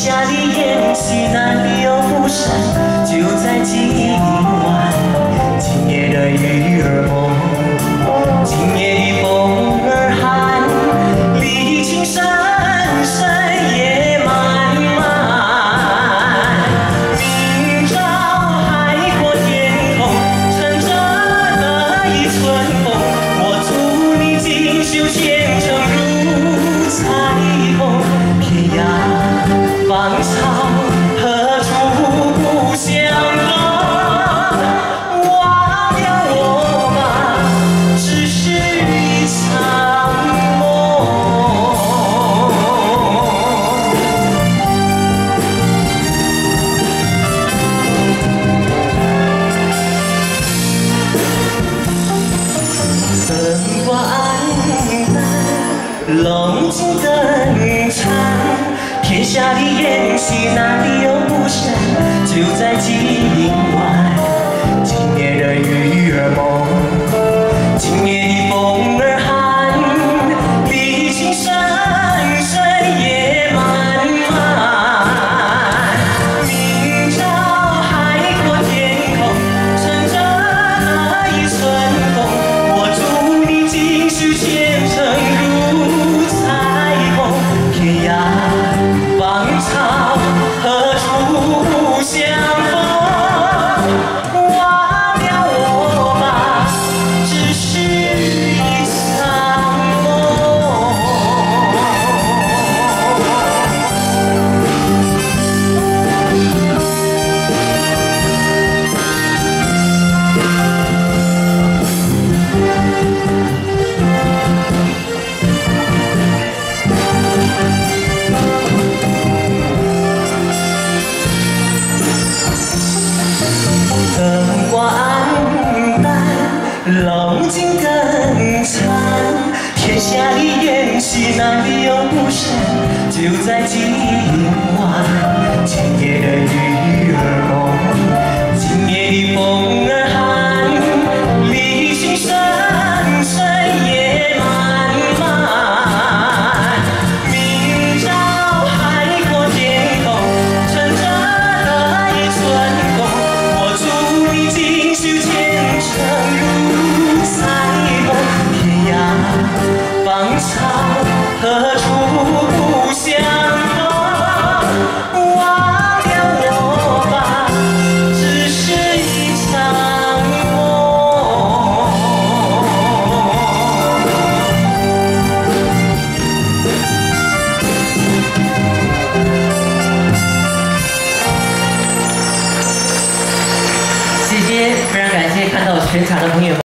下的宴席哪里有不散？就在今晚，今夜的雨儿蒙，今夜的风儿寒，离情深深夜漫漫。明朝海阔天空，乘着那一春风，我祝你锦绣前程如彩虹。天涯芳草何处不相逢？忘了我吧，只是一场梦。灯光暗淡，龙井灯残。天下的宴席哪里有不散？就在今晚，今夜的雨儿蒙，今夜的风儿寒，离情深深夜漫漫。明朝海阔天空，乘着那一春风，我祝你锦绣前程如彩虹。天涯芳草何处不相逢？忘了我吧，只是一场梦。灯光暗淡，龙井灯残，天下的宴席哪里有不散？就在今晚，今夜的雨儿蒙，今夜的风儿寒，离情深深夜漫漫。明朝海阔天空，乘着那一春风，我祝你锦绣前程如彩虹。天涯芳草何处不相逢？忘了我吧，只是一场梦。 谢谢，非常感谢看到全场的朋友们。